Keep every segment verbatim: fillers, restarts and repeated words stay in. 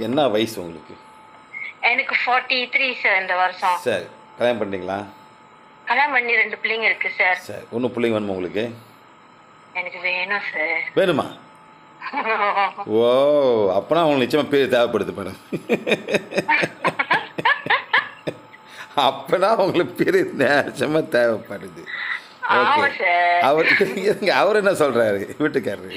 என்ன வயசு உங்களுக்கு? எனக்கு ஃபார்ட்டி த்ரீ சார் இந்த வருஷம். சரி, கல்யாணம் பண்ணிட்டீங்களா? கல்யாணம் பண்ணி ரெண்டு பிள்ளைங்க இருக்கு சார். சரி, ஒன்றும் பிள்ளைங்க வேணுமா உங்களுக்கு? எனக்கு வேணும் சார். வேணுமா? ஓ, அப்போனா உங்களுக்கு நிச்சயமாக பேர் தேவைப்படுது மேடம். அப்போனா உங்களுக்கு பேர் நிச்சயமாக தேவைப்படுது. ஓகே, அவர் அவர் என்ன சொல்கிறாரு வீட்டுக்காரரு?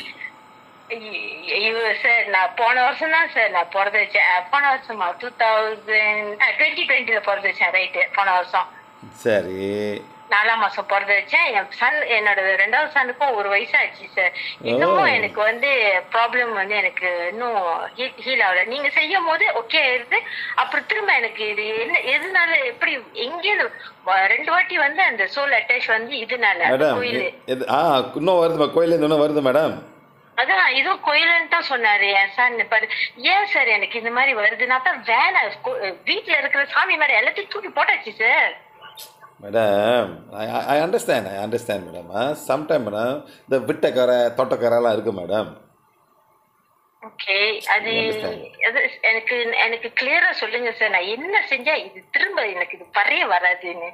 சார் நான் போன வருஷம் தான் சார் நான் பிறந்த வச்சேன். போன வருஷமா டூ தௌசண்ட் டுவெண்ட்டி டுவெண்ட்டில பிறந்த வச்சேன். ரைட்டு, போன வருஷம். சரி, நாலாம் மாசம் பிறந்த வச்சேன். என் சன் என்னோட ரெண்டாவது சனுக்கும் ஒரு வயசு ஆச்சு சார். இன்னமும் எனக்கு வந்து ப்ராப்ளம் வந்து எனக்கு இன்னும் ஹீல் ஆகல. நீங்க செய்யும் போது ஓகே ஆயிருது. அப்புறம் திரும்ப எனக்கு இது என்ன எதுனால எப்படி எங்கேயும் ரெண்டு வாட்டி வந்து அந்த சோல் அட்டாச் வந்து இதனால கோயில் இன்னும் வருது, கோயில் இன்னும் வருது மேடம். அதான் இதுவும் கோயிலுன்னு தான் சொன்னாரு என் சன். பட் ஏன் சார் எனக்கு இந்த மாதிரி வருதுன்னா தான் வேணாம், வீட்டுல இருக்கிற சாமி மேடம் எல்லாத்தையும் தூக்கி போட்டாச்சு sir. Madam, I understand I understand madam. Sometime madam இந்த விட்டக்கரை தொட்டக்கரைலாம் இருக்கு மேடம். ஓகே, அது எனக்கு எனக்கு கிளியரா சொல்லுங்க சார். நான் என்ன செஞ்சா இது திரும்ப எனக்கு இது பறைய வராதுன்னு?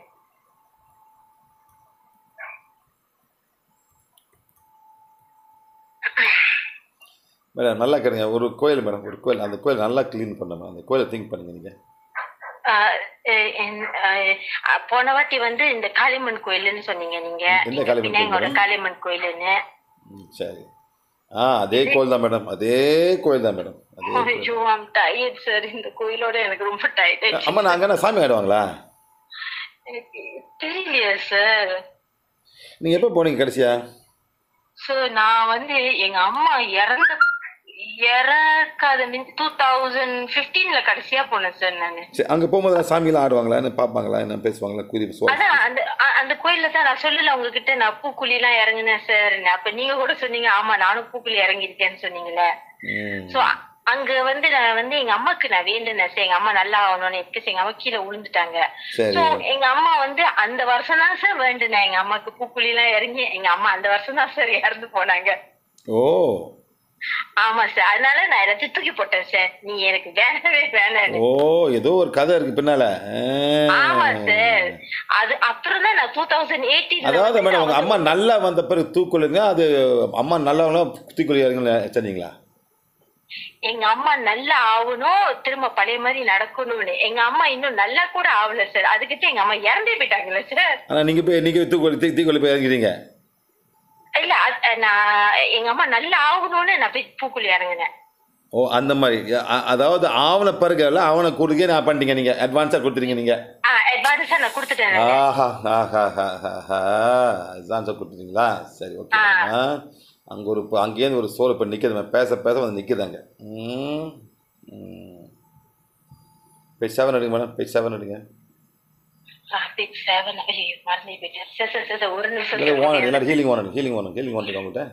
மேடம் நல்லா கேளுங்க. ஒரு கோயில் மேடம், ஒரு கோயில், அந்த கோயில் நல்லா க்ளீன் பண்ண, அந்த கோயிலை திங்க் பண்ணுங்க நீங்கள். போன வாட்டி வந்து இந்த காளியம்மன் கோயில்னு சொன்னீங்க நீங்க. எந்த காளியம்மன்? காளியம்மன் கோயிலுன்னு. சரி, ஆ அதே கோயில் தான் மேடம், அதே கோயில் தான் மேடம். ஐயோ, ஐம் டயர்ட் சார். இந்த கோயிலோட எனக்கு ரொம்ப டயர்ட் ஆயிடுச்சு. அம்மா, நாங்க என்ன சாமி ஆடுவாங்களா? தெரியலையா சார். நீங்க எப்போ போனீங்க கடைசியா? சார் நான் வந்து எங்க அம்மா இறந்த இறக்காத மீன்ஸ் டூ தௌசண்ட் பிப்டீன்ல கடைசியா போனேன் சார் நானு. அங்க போகும்போது சாமியெல்லாம் ஆடுவாங்களா, என்ன பாப்பாங்களா, என்ன பேசுவாங்களா? கூறி அதான் அந்த அந்த கோயில்ல தான் நான் சொல்லல உங்ககிட்ட நான் பூக்குழி எல்லாம் இறங்குனேன் சார். அப்ப நீங்க கூட சொன்னீங்க, ஆமா நானும் பூக்குழி இறங்கிருக்கேன்னு சொன்னீங்கல்ல. சோ அங்க வந்து நான் வந்து எங்க அம்மாக்கு நான் வேண்டுனேன் சார், எங்க அம்மா நல்லா ஆகணும்னு. எங்க அம்மா கீழே விழுந்துட்டாங்க. சோ எங்க அம்மா வந்து அந்த வருஷம் தான் சார் வேண்டுனேன் எங்க அம்மாக்கு பூக்குழி எல்லாம் இறங்கி. எங்க அம்மா அந்த வருஷம் தான் சார் இறந்து போனாங்க. ஓ ஆமா சார், அதனால நான் எல்லாத்தையும் தூக்கி போட்டேன் சார். நீ எனக்கு வேணவே வேணாம். ஓ, ஏதோ ஒரு கதை இருக்கு பின்னால. ஆமா சார், அது அப்புறம் தான் நான் டூ தௌசண்ட் எயிட்டீன். அதாவது மேடம், உங்க அம்மா நல்லா வந்த பிறகு தூக்குலுங்க, அது அம்மா நல்லவங்களா தூக்குலியாருங்களா சொன்னீங்களா? எங்க அம்மா நல்லா ஆகணும், திரும்ப பழைய மாதிரி நடக்கணும்னு. எங்க அம்மா இன்னும் நல்லா கூட ஆகல சார். அதுக்கிட்ட எங்க அம்மா இறந்தே போயிட்டாங்கல்ல சார். ஆனா நீங்க போய் நீங்க தூக்குலி தூக்குலி போய் இறங்கிறீங்க? இல்ல, நான் எங்க அம்மா நல்லா ஆகணும்னு நான் போய் பூக்குழி இறங்கினேன். ஓ, அந்த மாதிரி. அதாவது ஆவண பருகல ஆவண கொடுக்க நான் பண்ணிட்டீங்க, நீங்க அட்வான்ஸா கொடுத்துறீங்க. நீங்க அட்வான்ஸா நான் கொடுத்துட்டேன். ஆஹா ஆஹா ஆஹா, அட்வான்ஸா கொடுத்துட்டீங்களா? சரி, ஓகே. அங்கே ஒரு அங்கேருந்து ஒரு சோல் இப்போ நிற்கிது, பேச பேச வந்து நிற்கிதாங்க. ம் ம் பேஜ் செவன் எடுங்க மேடம், பேஜ் செவன் எடுங்க. ஹீலிங் வான் ஹீலிங் வான் ஹீலிங் வான் உங்கள்கிட்ட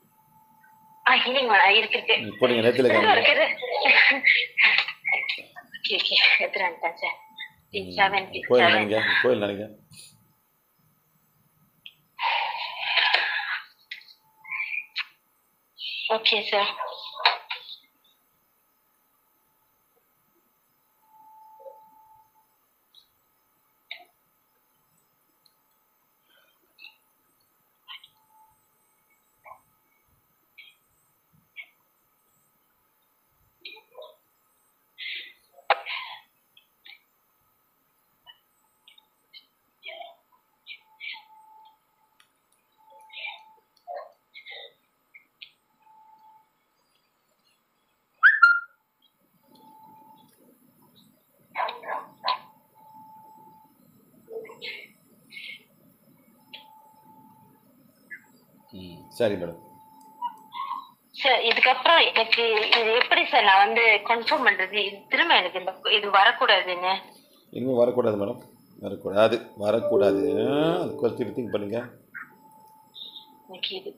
இப்போ நீங்கள் நேரத்தில் கோயில் நினைங்க, கோயில் நினைங்க. Okay sir. சரி மேடம். சார் இதுக்கப்புறம் எனக்கு இது எப்படி சார் நான் வந்து கன்ஃபார்ம் பண்றது? திரும்ப எனக்கு இந்த இது வரக்கூடாதுன்னு. இனிமேல் வரக்கூடாது மேடம், வரக்கூடாது வரக்கூடாது. அது கொஞ்சம் திங்க் பண்ணுங்க. எனக்கு இது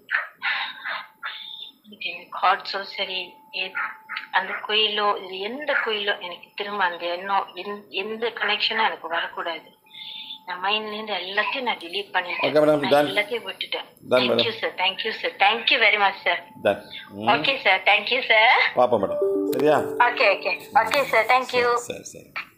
கார்ட்ஸோ சரி, அந்த கோயிலோ இது எந்த கோயிலோ எனக்கு திரும்ப அந்த எண்ணம் எந்த கனெக்ஷனும் எனக்கு வரக்கூடாது. நான் மைண்ட்ல இருந்து எல்லாத்தையும் நான் delete பண்ணிட்டேன். எல்லாத்தையும் விட்டுட்டேன். Thank you sir, thank you sir, thank you very much sir. Done. Okay sir, thank you sir. பாப்பா மேடம். சரியா? Okay okay okay sir, thank you. சரி சரி.